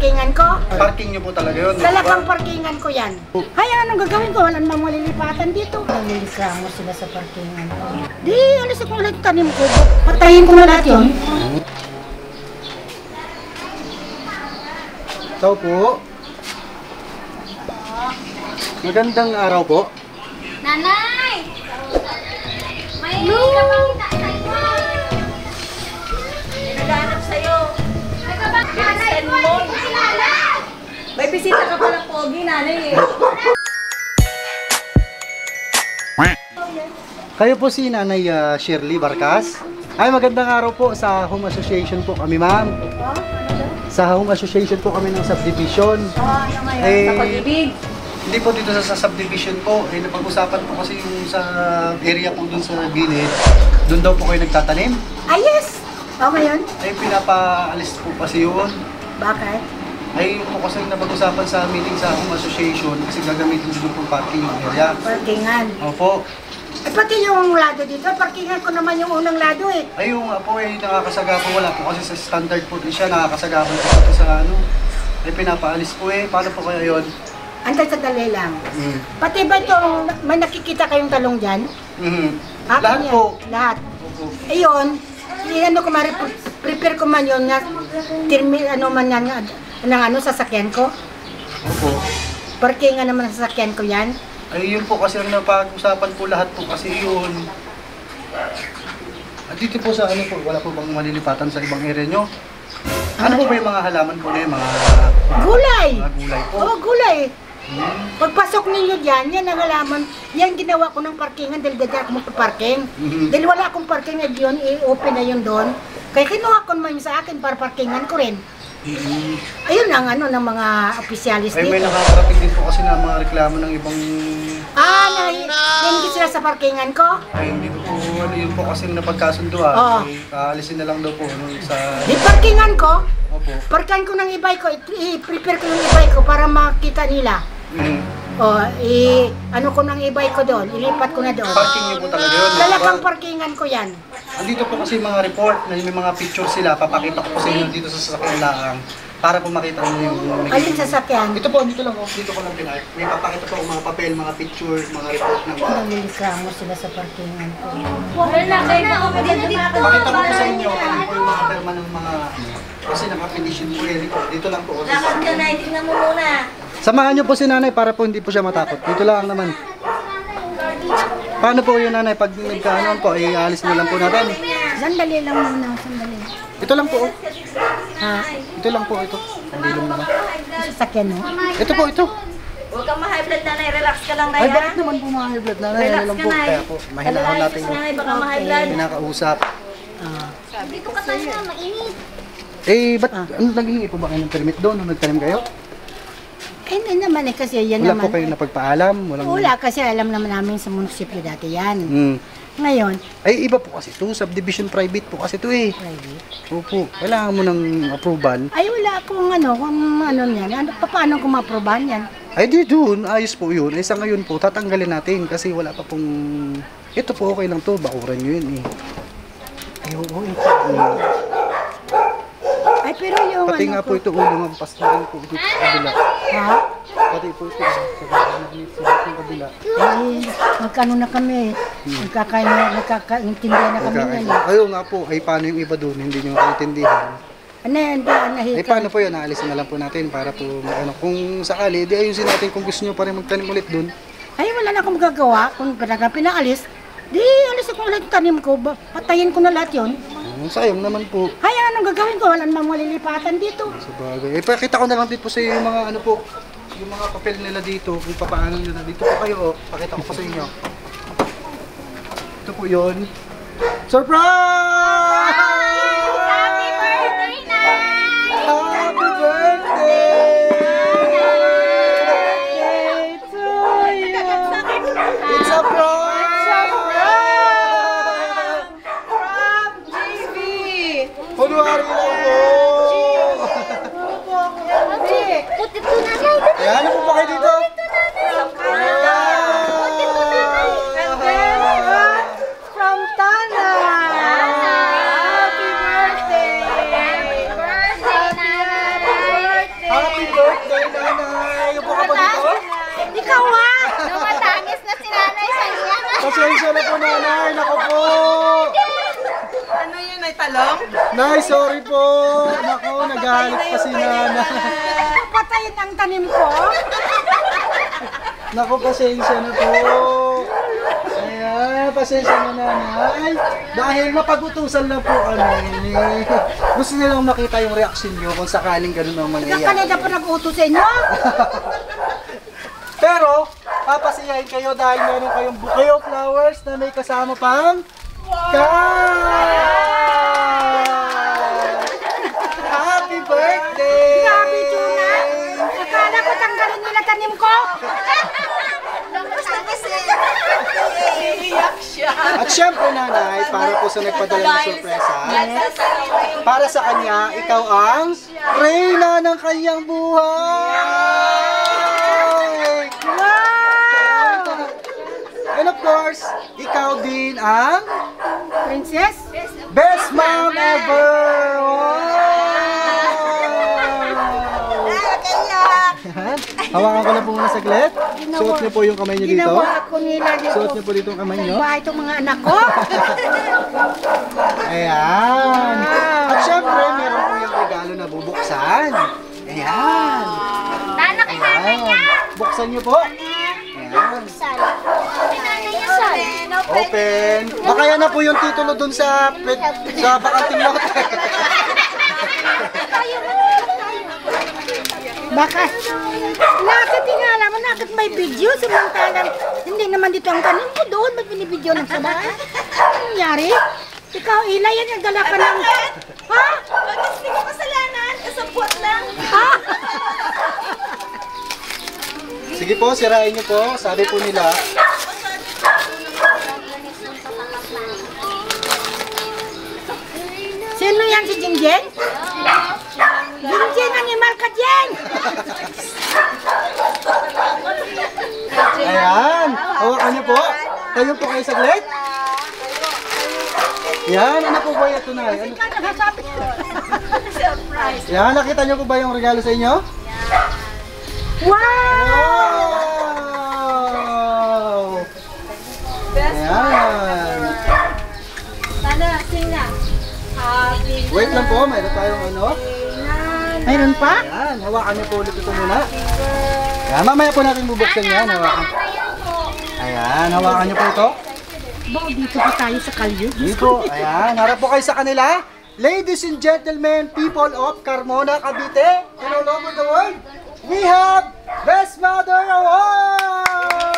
parkingan ko? Parking nyo po talaga yun. Talagang parkingan ko yan. Kaya anong gagawin ko? Walang mga malilipatan dito. Nalilisamo sila sa parkingan ko. Di, alis ako ulit tanim ko. Patayin ko na lahat yun. Tao po. Magandang araw po. Nanay! May kapangita sa'yo! May naghahanap sa'yo. May kapangita sa'yo! May bisita ka pala, Pogi, nanay eh. Kayo po si Nanay Shirley Barkas. Ay, magandang araw po. Sa Home Association po kami, ma'am. Sa Home Association po kami ng subdivision. Ano ngayon? Sa pag-ibig? Hindi po dito sa subdivision po. Napag-usapan po kasi yung sa area po dun sa gilid. Doon daw po kayo nagtatanim. Ay, yes! O ngayon? Ay, pinapaalis po kasi yun. Bakit? Ay, yung po kasi napag-usapan sa meeting sa Home Association kasi gagamitin dito po parking area. Parkingan. Opo. Eh, pati yung lado dito, parkingan ko naman yung unang lado eh. Ay, yung po ay nakakasaga po. Wala po kasi sa standard po siya. Nakakasaga po ito sa ano. Ay, pinapaalis po eh. Paano po kaya yun? Antay sa dali lang. Pati ba itong, may nakikita kayong talong dyan? Lahat yan? po. Lahat. Opo. Ayun, ano ko prepare ko man yun nga, ano man yan, ng ano, sasakyan ko. Opo. Parkingan naman ang sasakyan ko yan. Ay, yun po kasi ang napag-usapan po lahat po kasi yun. At dito po sa ano po, wala po bang malilipatan sa ibang area nyo? Ano po ba yung mga halaman po na yung mga Gulay! mga gulay po? Oo, gulay. Pagpasok ninyo dyan, yan ang halaman. Yan ginawa ko ng parkingan dahil dyan ako magpa-parking. Dahil wala akong parking na yun, i-open na yun doon. Kaya kinuha ko naman yung sa akin para parkingan ko rin. Ayun ang ano ng mga opisyalis Ay, dito. may nakakarating din po kasi na mga reklamo ng ibang... Hindi sila sa parkingan ko? Ay, hindi po ano yun po kasi napagkasundo Oo. Ay, aalisin na lang daw po ano, sa... Di parkingan ko? Opo. Parkan ko ng ibay ko, i-prepare ko ng ibay ko para makita nila. Ano ko ng ibay ko doon, ilipat ko na doon. Parking niyo po talaga yun. Talagang parkingan ko yan. Andito po kasi mga report na may mga picture sila. Papakita ko po sa inyo dito sa sasakyan lang para po makita niyo yung... Alin sasakyan? Ito po, dito lang po. Dito ko lang pinag. May papakita po mga papel, mga picture, mga report ng mga... Nalilisamo sila sa parkingan ko. Wala kayo na, okay na dito. Pakita ko po sa inyo ano po yung mga perma ng mga... Kasi naka-condition po yan. Dito lang po. Lakad ka na, tingnan mo muna. Samahan niyo po si nanay para po hindi po siya matakot. Dito lang naman. Paano po yun nanay? Pag nagkaanon po, ay alis na lang po natin. Sandali lang muna, sandali. Ito lang po. Ha? Ito lang po ito. Hindi lang naman. Sasakyan mo? Ito po ito. Huwag kang ma-high blood, nanay. Relax ka lang, Ay, Nay, bakit ha? naman po mga high blood nanay? Relax Ano lang ka, po. Nay. Kaya po, mahinahon natin Relax, yung nanay, baka ma-high blood. pinakausap. Dito ka tayo na, mainit. Eh, ba't ano naghingi po ba kayo ng permit doon nung nagtanim kayo? Eh, hindi naman eh, kasi yan Wala naman. po kayo napagpaalam? Walang... Wala, kasi alam naman namin sa munisipyo dati yan. Ngayon, Ay, iba po kasi ito. Subdivision private po kasi ito eh. private. Opo. Kailangan mo ng approval. Ay, wala akong ano, kung ano yan. Ano, paano ko ma-aprobahan yan? Ay, di doon. Ayos po yun. Eh, sa ngayon po, tatanggalin natin kasi wala pa pong... Ito po, okay lang to. Bakuran nyo yun eh. Ay, oo, ito. Ay, pero yung Pati ano nga po ito, lumampas na rin po dito sa kabila. Ha? Pati po ito, sa kabila. Ay, magkano na kami. Nagkakaintindihan na kami yan. Ayaw nga po, ay paano yung iba doon, hindi nyo kaintindihan. Ano yan, Ay nahika. paano po yun, naalisin na lang po natin para po, ano, kung sakali, di ayusin natin kung gusto nyo pa rin magtanim ulit doon. Ay, wala na akong magagawa. Kung talaga pinaalis, di alis ako ulit tanim ko. Patayin ko na lahat yun. Sayang naman po. Ay, anong gagawin ko? Wala namang malilipatan dito. Sa bagay. Eh, pakita ko na lang dito po sa yung mga ano po, yung mga papel nila dito, kung paano nila. Dito po kayo, oh. Pakita ko po sa inyo. Ito po yun. Surprise! Happy birthday, Nay! Happy birthday! To you! It's a prank! Kunwari lang po! Puti to, nanay. Kaya ano po ba kayo dito? From Tana! Happy birthday! Happy birthday, Nanay! Nay, sorry po. Naku, nagalit pa si Nana. Patayin ang tanim ko. Naku, pasensya na po. Ayan, pasensya na nanay. Dahil mapag-utusan lang po kami. Gusto nilang makita yung reaksyon nyo kung sakaling ganun ang mangyayari. Kanina pa nag-utos sa inyo. Pero, papasiyahin kayo dahil meron kayong bouquet of flowers na may kasama pang card! Happy birthday! Grabe, Tuna. Akala ko tanggalin nila tanim ko. At syempre nanay, para po sa nagpadala ng sorpresa, para sa kanya, ikaw ang reyna ng kanyang buhay! Wow! And of course, ikaw din ang Princess? best mom ever! Yan. Hawakan ko lang po muna saglit. Suot niyo po yung kamay niyo dito. Ginawa ko nila dito. Suot niyo po dito ang kamay niyo. Ba itong mga anak ko? Ayan. At syempre, meron po yung regalo na bubuksan. Ayan. Nana kay nanay niya. Buksan niyo po. Ayan. Kay nanay niya, Sal. Open. Baka yan na po yung titulo dun sa bakanting lote. Baka, nakit nga naman, nakit may video, samantalang hindi naman dito ang tanim ko doon, ba't binibidyo ng sabay? Ano nangyari? Ikaw, Ila, yan, nagdala ka ng... Ha? Bakit hindi ko kasalanan? Kasapot lang. Ha? Sige po, sirain niyo po. Sabi po nila. Sino yan si Jingjeng? Jingjeng, animal ka, Jeng! Ayan. Hawakan niyo po. Tayo po kayo saglit. Yan, ano po ba ito na? Ano? Ikaw, nagsasabi. Yan, nakita niyo po ba yung regalo sa inyo? Wow! Wow! Ayan. Nana, sing na. Happy Wait lang po, mayroon tayong ano. Mayroon pa? Ayan, hawakan niyo po ulit ito muna. Ayan, mamaya po natin bubuksan yan. Hawakan. Ayan, hawakan niyo po ito. Ba, dito pa tayo sa kalye. Dito, ayan, harap po kayo sa kanila. Ladies and gentlemen, people of Carmona, Cavite, and all over the world, we have Best Mother Award!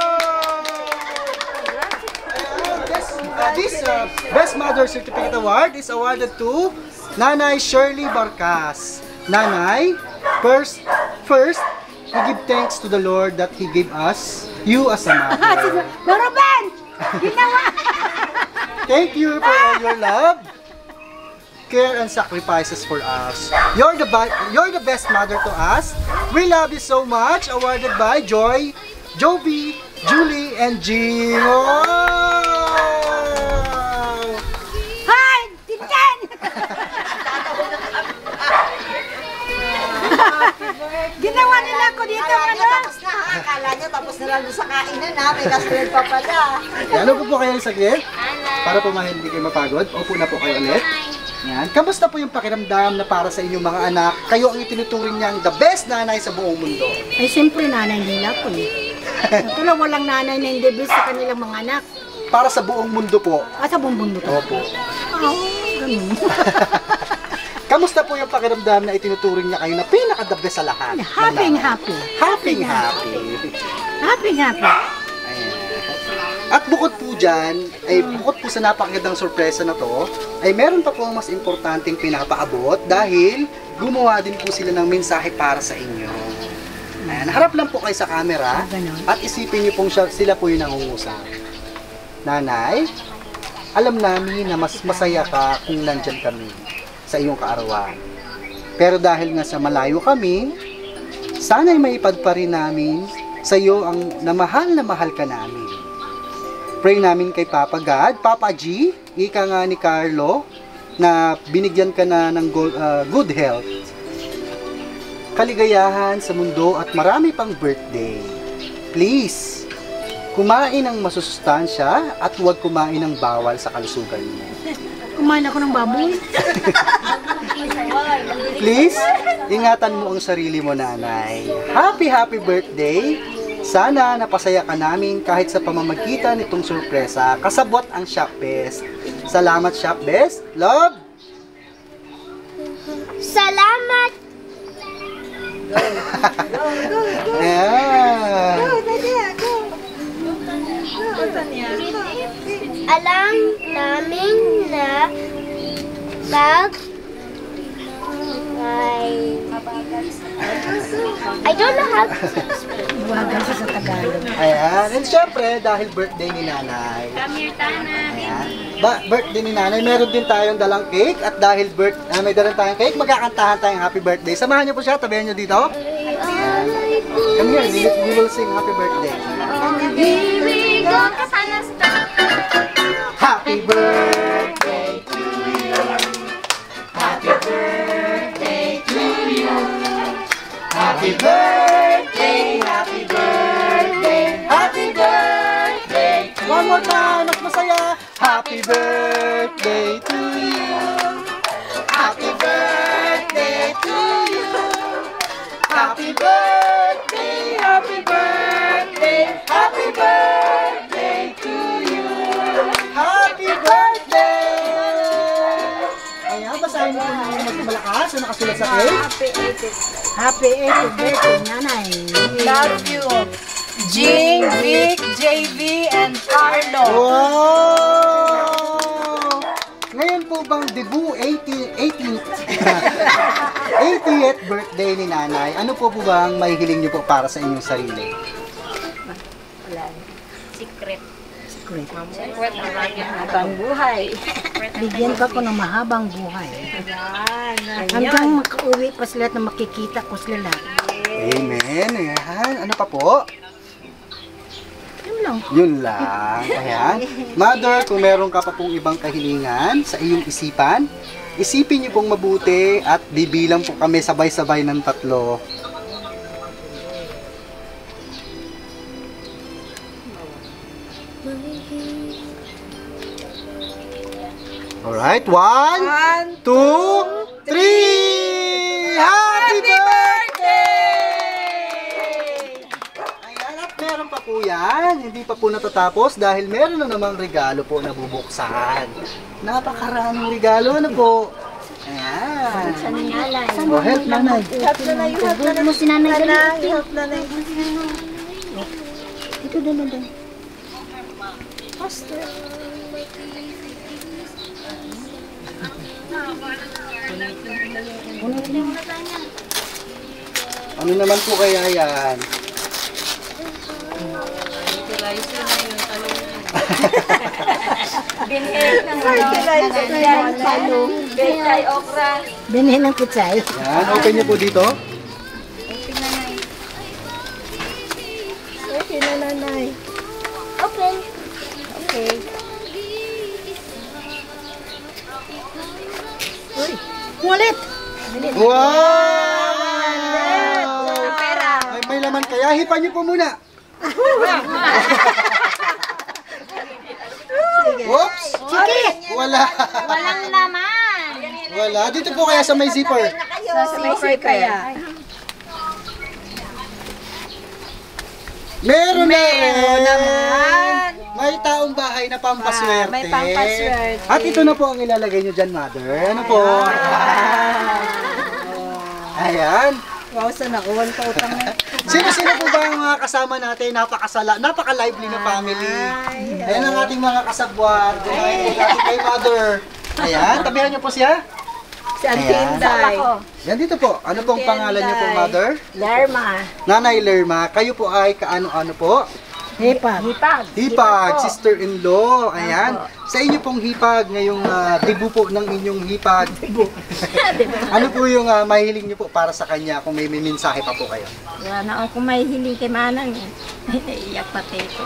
This Best Mother Certificate Award is awarded to Nanay Shirley Barcas. Nanay, first, we give thanks to the Lord that He gave us you as a mother. Doroben! Ginawa! Thank you for all your love, care, and sacrifices for us. You're the best mother to us. We love you so much. Awarded by Joy, Joby, Julie, and Jill. Wow! Hi! Tintin! Ginawa nila ako dito, ano? Tapos na, akala niya tapos na lang sa kainan na. May kasunod pa pala. Yan, upo po kayo saglit. Para po hindi kayo mapagod. Upo na po kayo ulit. Yan. Kamusta po yung pakiramdam na para sa inyong mga anak? Kayo ang itinuturing niyang the best nanay sa buong mundo. Ay, siyempre nanay nila po eh. Ito lang walang nanay na hindi bis sa kanilang mga anak. Para sa buong mundo po. Sa bumbong to. Opo. Ganun. Kamusta po yung pakiramdam na itinuturing niya kayo na pinaka-the best sa lahat? Happy. Happy. Happy. Ayan. At bukod po dyan, bukod po sa napakagandang sorpresa na to, ay meron pa po mas importanteng pinapaabot dahil gumawa din po sila ng mensahe para sa inyo. Ayan, harap lang po kayo sa camera at isipin niyo pong sila po yung nangungusap. Nanay, alam namin na mas masaya ka kung nandyan kami sa iyong kaarawan. Pero dahil nga sa malayo kami, sana'y maipagparin namin sa iyo ang na mahal ka namin. Pray namin kay Papa God, Papa G, ika nga ni Carlo, na binigyan ka na ng good health, kaligayahan sa mundo at marami pang birthday. Please, kumain ng masusustansya at huwag kumain ng bawal sa kalusugan mo. kumain ako ng baboy. Please, ingatan mo ang sarili mo, nanay. Happy birthday! Sana napasaya ka namin kahit sa pamamagitan nitong sorpresa. Kasabot ang Shopbest. Salamat, Shopbest. Love! Salamat! Ayan. Alam namin na I don't know how to Iwagan siya sa Tagalog. Ayan. And syempre, dahil birthday ni nanay. Ayan. Birthday ni nanay, meron din tayong dalang cake. At dahil may dalang tayong cake, magkakantahan tayong happy birthday. Samahan niyo po siya, tabihan niyo dito. Ayan. Come here, we will sing happy birthday. Here we go! Kasana sa Happy birthday to you. Happy birthday to you. Happy birthday, happy birthday, happy birthday. One more time, mas masaya. Happy birthday to you. Happy birthday to you. Happy birthday, happy birthday, happy birthday to you. Happy birthday! Ayan, basahin mo na yung malakas yung nakasulat sa cake. Happy 80th birthday, nanay. Love you. Jing, Vic, JV, and Carlo. Wow! Ngayon po bang debut 80th birthday ni nanay, ano po bang mahihiling niyo po para sa inyong sarili? secret. Secret. Habang buhay. Bigyan pa ko ng mahabang buhay. Hanggang makauwi pa sila na makikita ko sila lahat. Amen. Ayan. Ano pa po? Yun lang. Yun lang. Ayan. Mother, kung meron ka pa pong ibang kahilingan sa iyong isipan, isipin niyo pong mabuti at bibilang po kami sabay-sabay ng 3. Alright, 1, 2, 3! Happy birthday! Ayan, at meron pa po yan. Hindi pa po natatapos dahil meron na namang regalo po na bubuksan. Napakaraming regalo. Ano po? Ayan. Oh, help nanay. Help na na yun. Help na na. Help na na. Dito, doon. Ano naman po kaya yan? Binhig ng palong. Betay, okra. Binhin ng kutsay. Yan, open niyo po dito. Okay na, nanay. Open. Okay. Ulit! Wow! Pera. May laman kaya? Hipan niyo po muna. Whoops! Sige! Wala. Walang laman. Wala. Dito po kaya sa may zipper. Sa may kaya. Meron na rin. naman. May taong bahay na pampaswerte. May pampaswerte. At ito na po ang ilalagay nyo dyan, mother. Ano po? Ayan. Wow, sana all pautang na. Sino-sino po ba ang mga kasama natin? Napaka-lively na family. Ayan ang ating mga kasabwat. Ayan kay mother. Ayan, tabihan nyo po siya. Si Auntie Ayan. Inday. Yan dito po. Ano pong pangalan niyo po, mother? Lerma. Nanay Lerma. Kayo po ay kaano-ano po? Hipag. Hipag, sister-in-law. Ayan. Sa inyo pong hipag, ngayong debut po ng inyong hipag. Ano po yung mahiling niyo po para sa kanya kung may mensahe pa po kayo? Wala na akong may hiling kay Manang eh. Naiiyak pati ko.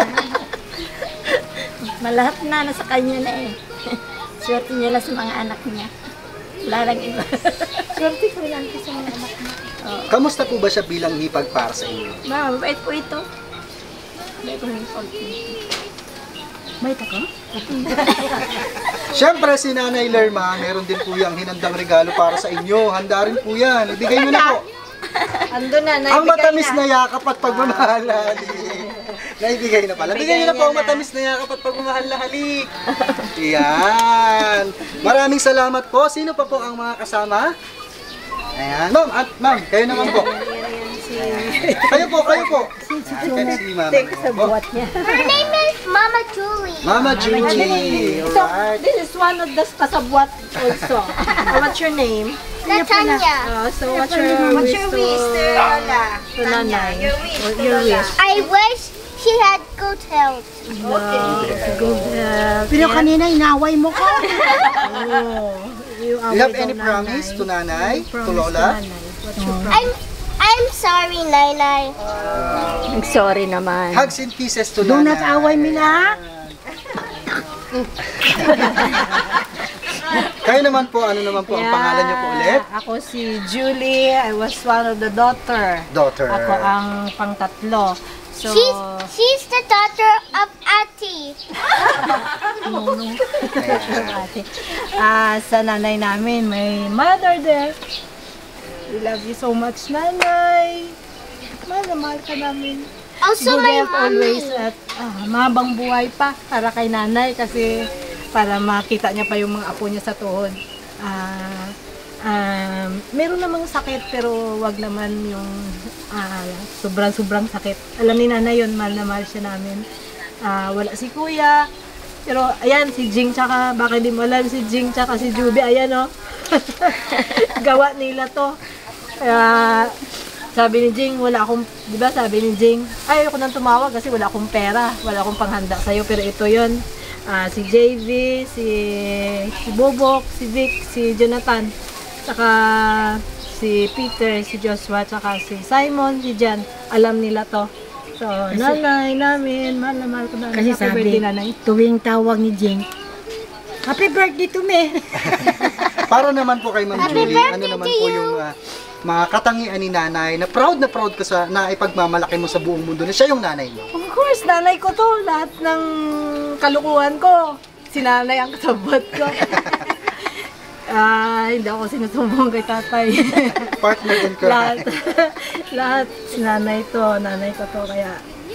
Malahat na nasa kanya na eh. Swerte niya lang sa mga anak niya. Wala lang iba. Swerte ko lang sa mga anak niya. Kamusta po ba siya bilang hipag para sa inyo? Mabait po ito. Mabait po ito. May tako? Siyempre, si Nanay Lerma, meron din po yung hinandang regalo para sa inyo. Handa rin po yan. Ibigay nyo na po. Ando na, Ang matamis na yakap at pagmamahal na halik. Naibigay na pala. Bigay nyo na po ang matamis na yakap at pagmamahal na halik. Yan. Maraming salamat po. Sino pa po ang mga kasama? Ayan. Ma'am, kayo naman po. Kayo po. Ayan, si Mama. Her name is Mama Julie. Mama Julie. So, Alright. this is one of the kasabwat also. What's your name? Natanya. So, what's your wish to Nanay? Your wish. I wish she had good health. Good health. Pero kanina inaway mo ko. Do you have any promise to Nanay? To Lola? I'm sorry, Nainay. I'm sorry naman. Hugs and kisses to Do Nanay. not away me na. Kayo naman po, ano naman po ang pangalan niyo po ulit? Ako si Julie. I was one of the daughter. Daughter. Ako ang pangtatlo. So, She's the daughter of Ati. sa nanay namin, may mother there. We love you so much, Nanay. Mahal na mahal ka namin. Also, Good my health always mommy. at mahabang buhay pa para kay Nanay kasi para makita niya pa yung mga apo niya sa tuhod. Meron namang sakit pero wag naman yung sobrang sakit. Alam ni Nanay yun, mahal na mahal siya namin. Wala si Kuya. Pero ayan, si Jing tsaka, baka hindi mo alam, si Jing tsaka si Juby, ayan o. Gawa nila to. Kaya sabi ni Jing, wala akong, di ba sabi ni Jing, ay ayoko nang tumawag kasi wala akong pera, wala akong panghanda sa'yo, pero ito yun. Si JV, si Bobok, si Vic, si Jonathan, saka si Peter, si Joshua, saka si Simon, si Jan, alam nila to. So, nanay namin, mahal na mahal ko na. Kasi Happy sabi, birthday, nanay. tuwing tawag ni Jing, Happy birthday to me. Para naman po kay Ma'am Julie, ano naman po yung mga katangian ni Nanay na proud ka sa na ipagmamalaki mo sa buong mundo na siya yung nanay mo. Of course, nanay ko to. Lahat ng kalukuhan ko, si nanay ang kasabot ko. Hindi ako sinusumbong kay tatay. Partner in crime. lahat si nanay to, nanay ko to. Kaya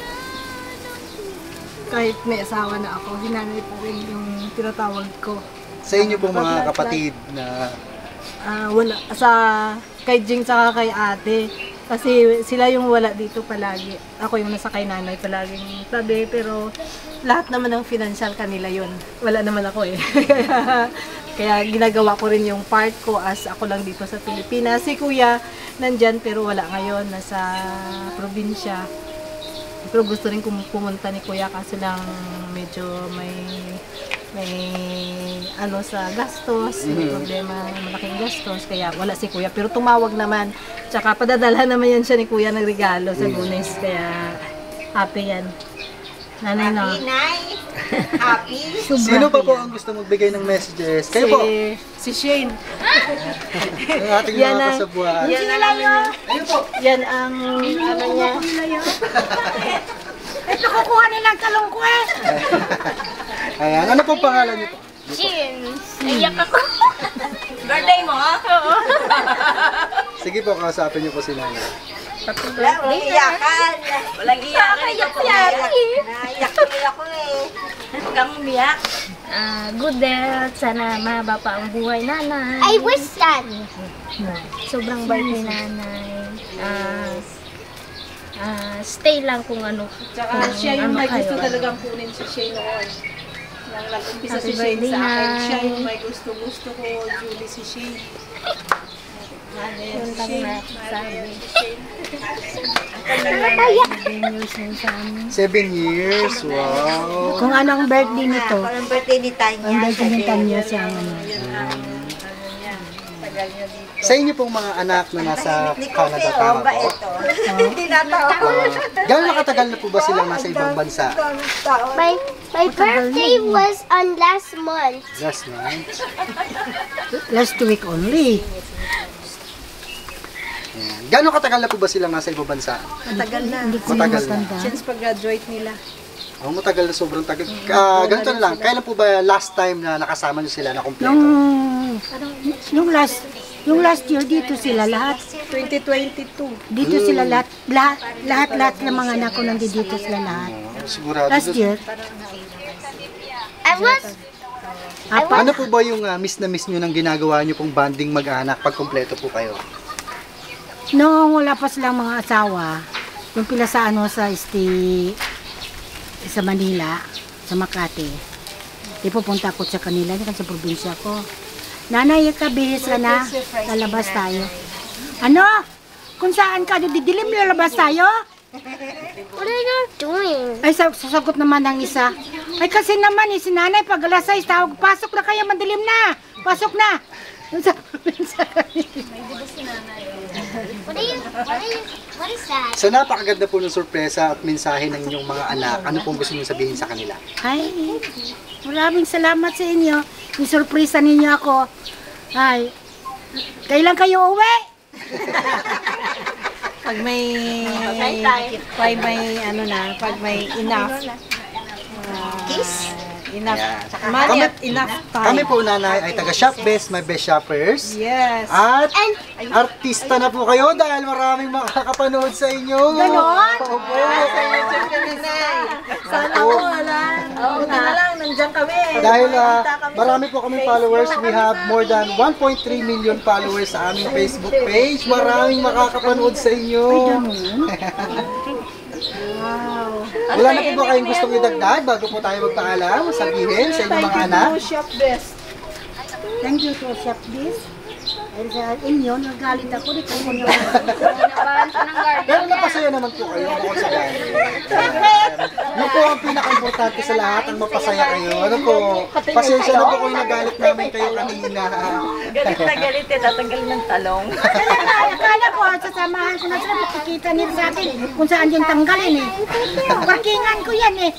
kahit may asawa na ako, si nanay pa rin yung tinatawag ko. Sa inyo pong mga kapatid na Wala, kay Jing saka kay ate. Kasi sila yung wala dito palagi. Ako yung nasa kay nanay palaging tabi, pero lahat naman ng financial kanila yun. Wala naman ako eh. Kaya ginagawa ko rin yung part ko as ako lang dito sa Pilipinas. Si Kuya nandyan pero wala ngayon, nasa probinsya. Pero gusto rin pumunta ni Kuya kasi lang medyo may ano sa gastos, may problema, malaking gastos, kaya wala si Kuya. Pero tumawag naman, tsaka padadala naman yan siya ni Kuya ng regalo sa Lunes, kaya happy yan. Nanay na. Happy. sino pa po ang gusto magbigay ng messages? Kayo po. Si Shane. Ang ating Yan mga ang- kasabuan. Ayun po. Yan ang ano niya. Ito kukuha nilang talong ko eh. Ayan, ano pong pangalan niyo po? Jeans. Iyak ako. Birthday mo, ha? Oo. Sige po, kausapin niyo po si Nanay. Walang iyakan. Walang iyakan. Naiyak tuloy ako eh. Huwag kang umiyak. Good health. Sana mahaba pa ang buhay, nanay. I wish that. Sobrang bait ni nanay. Stay lang kung ano. Tsaka kung siya yung ano may gusto kayo. talagang kunin si Shane noon. Nang nag-umpisa si Happy Shane birthday, sa akin, Nay. siya yung may gusto ko, Julie si Shane. Yun lang na sabi. Nakakaya. 7 years na sa amin. 7 years, wow. Kung anong birthday nito, Parang birthday ni Tanya. ang birthday ni Tanya siya ang ano. Sa inyo pong mga anak na nasa Canada, tama po? Gano'n katagal na po ba silang nasa ibang bansa? My birthday was on last month. Last month. Last week only. Ayan. Gano'n katagal na po ba silang nasa ibang bansa? Matagal na. Hindi ko Matagal na. matanda. Since pag-graduate nila. Oh, matagal na, sobrang tagal. Ganito na lang, kailan po ba last time na nakasama niyo sila na kompleto? Yung last year dito sila lahat. 2022. Dito sila lahat ng mga anak ko nandito sila lahat. Sigurado. Last year. Ano po ba yung miss na miss nyo ng ginagawa nyo pong banding mag-anak pag kompleto po kayo? Noong wala pa silang mga asawa, yung pila sa sa Manila, sa Makati. Di pupunta ako sa kanila, sa probinsya ko. Nanay, kabihis ka na, lalabas tayo. Ano? Kung saan ka, didilim lalabas tayo? What are you doing? Ay, sasagot naman ng isa. Ay, kasi naman, si nanay, pag alas 6, tawag, pasok na kaya, madilim na. Pasok na. What is that? Sa napakaganda po ng sorpresa at mensahe ng inyong mga anak, ano pong gusto nyo sabihin sa kanila? Ay, maraming salamat sa inyo. Isurpresa ninyo ako. Ay, kailan kayo uwi? Pag may enough. Enough Ayan. money at enough time. Kami po, nanay, ay taga Shop Best, My Best Shoppers. Yes. At artista na po kayo dahil maraming makakapanood sa inyo. Ganon? Opo. Sana ako wala. Buti na lang, nandiyan kami. Dahil marami po kaming followers. We have more than 1.3 million followers sa aming Facebook page. Maraming makakapanood sa inyo. Wala na po ba kayong gustong idagdag bago po tayo magpaalam? Sabihin sa inyong mga anak? Shop Best. Thank you to Chef This. Dahil sa inyo, nagalit ako. Di ko muna. Pero napasaya naman po kayo bukod sa galit. Yun po ang pinaka-importante sa lahat, ang mapasaya kayo. Ano po, pasensya na po kung nagalit namin kayo kanina. Galit na galit eh, tatanggal ng talong. Akala ko, sasamahan ko na sila. Pakikita nila sa akin kung saan yung tanggalin eh. Parkingan ko yan eh.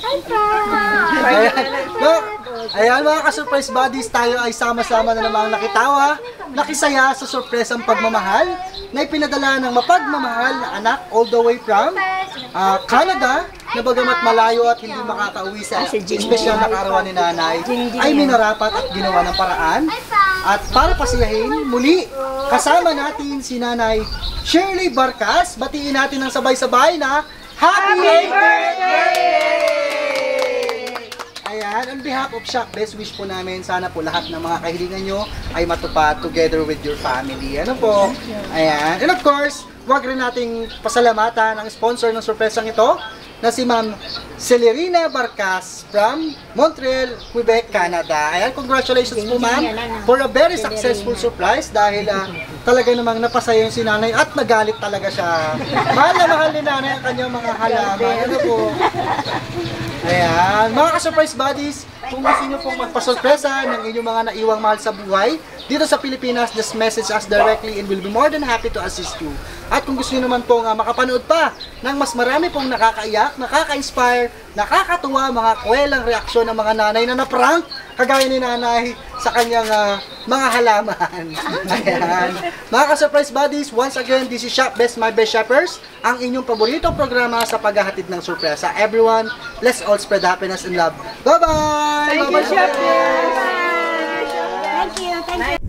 Ayan mga ka-surprise buddies, tayo ay sama-sama na namang nakitawa, nakisaya sa sorpresang pagmamahal na ipinadala ng mapagmamahal na anak all the way from Canada, na bagamat malayo at hindi makakauwi sa espesyal na karawan ni nanay, ay minarapat at ginawa ng paraan. At para pasiyahin, muli kasama natin si Nanay Shirley Barcas. Batiin natin ng sabay-sabay na Happy Birthday! Ayan, on behalf of Shop Best, wish po namin sana po lahat ng mga kahilingan nyo ay matupad together with your family. Ano po? Ayan. And of course, huwag rin nating pasalamatan ang sponsor ng sorpresang ito na si Ma'am Celerina Barcas from Montreal, Quebec, Canada. Ayan, congratulations po ma'am for a very successful surprise dahil talaga namang napasaya yung si nanay at nagalit talaga siya. Mahal na mahal ni nanay ang kanyang mga halaman. Ano po? Ayan, mga ka-surprise buddies, kung gusto nyo pong magpasurpresa ng inyong mga naiwang mahal sa buhay dito sa Pilipinas, just message us directly and we'll be more than happy to assist you. At kung gusto nyo naman pong makapanood pa ng mas marami pong nakakaiyak, nakaka-inspire, nakakatuwa, mga kwelang reaksyon ng mga nanay na na-prank, kagaya ni nanay sa kanyang mga halaman. Ayan. Mga ka-surprise buddies, once again, this is Shop Best, My Best Shoppers, ang inyong paboritong programa sa paghahatid ng sorpresa. Everyone, let's all spread happiness and love. Bye-bye! Thank you, Shop Best! Thank you. Thank you.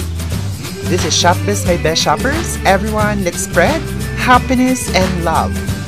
This is Shop Best, My Best Shoppers. Everyone, let's spread happiness and love.